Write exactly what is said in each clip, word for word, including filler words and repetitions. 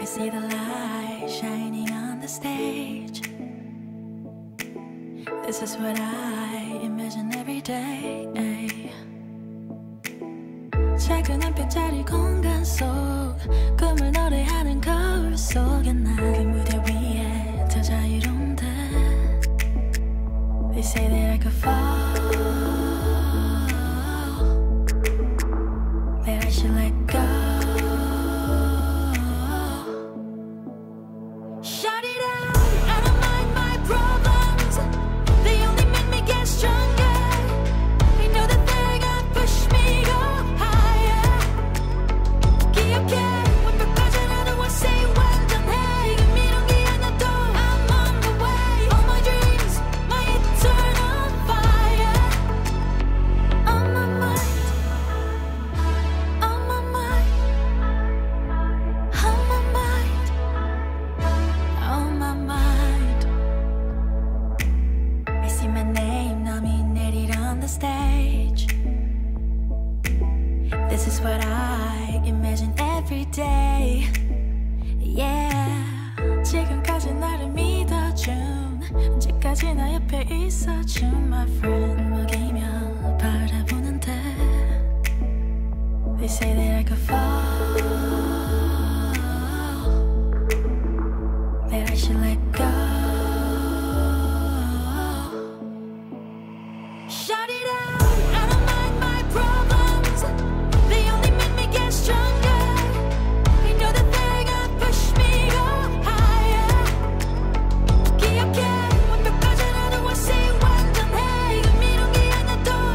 see the light shining on the stage. This is what I imagine every day. 작은 한 뼘짜리 공간 속 꿈을 노래하는 거울 속에 난 그 무대 위에 더 자유로운 듯. They say that I could fall, that I should let go. Shut it out, I don't mind my problems. They only make me get stronger. I know that they're gonna push me go higher. 기억해, 완벽하진 않아, I say 완전해. 지금 이런 게 하나도 I'm on the way. All my dreams, my eternal fire. On my mind, on my mind, on my mind, on my mind. I see my name nominated on the stage. This is what I imagine every day. Yeah. 지금까지 나를 믿어준, 언제까지나 옆에 있어준 my friend. 먹이며 바라보는데 They say that I could fall, that I should let go. Shut it out, I don't mind my problems. They only make me get stronger. I know that they're gonna push me go higher. 기억해, 완벽하진 않아, I say 완전해. 지금 이런 게 하나도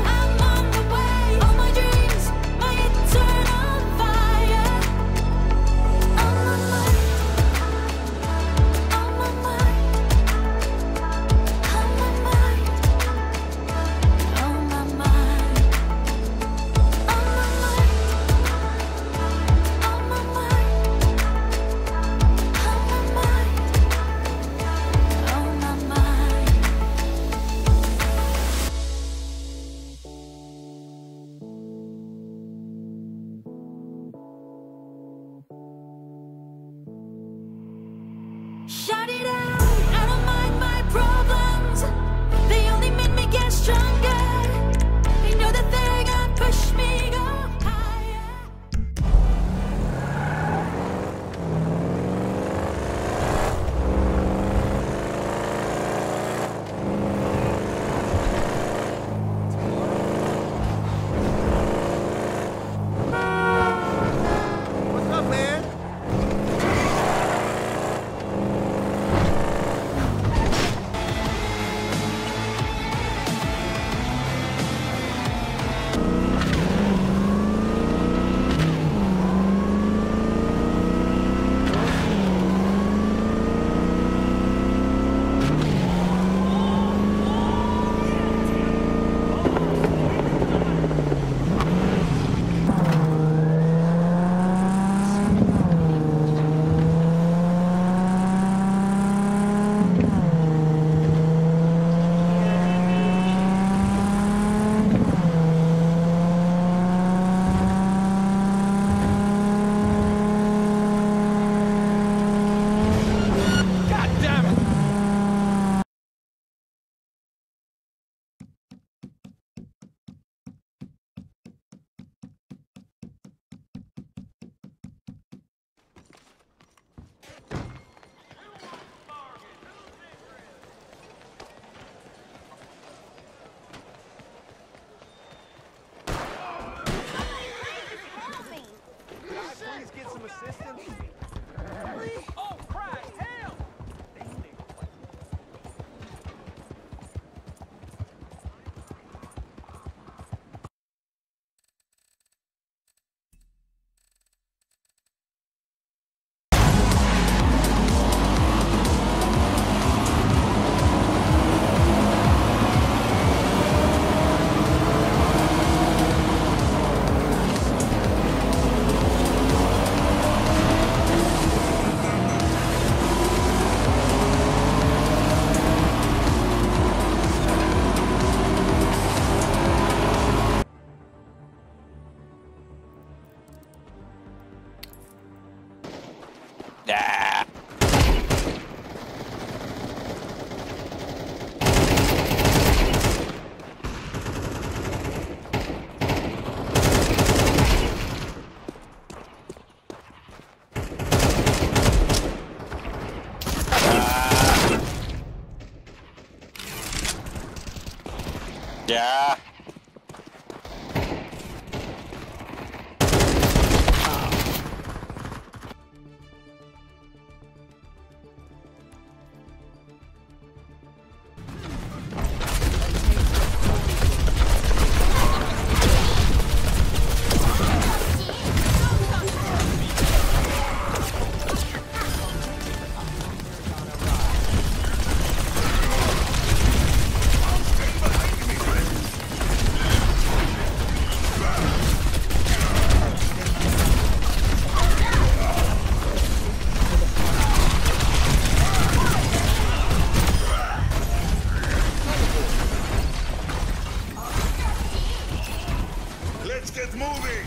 get moving!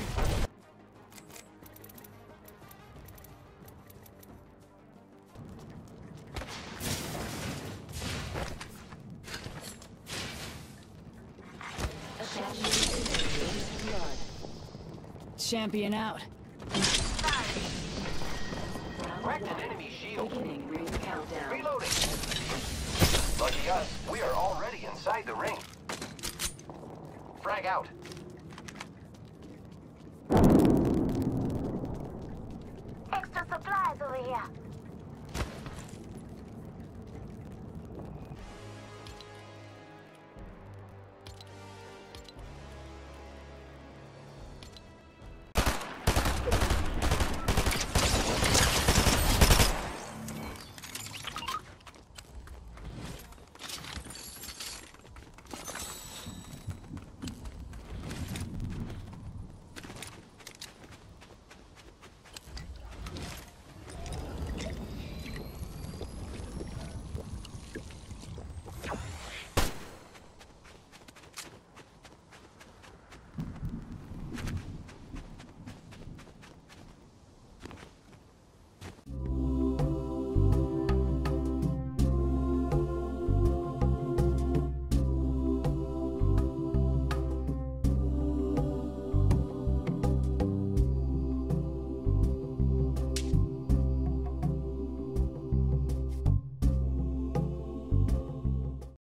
Champion out. Wrecked an enemy shield. Beginning ring countdown. Reloading. Lucky us, we are already inside the ring. Frag out. Extra supplies over here.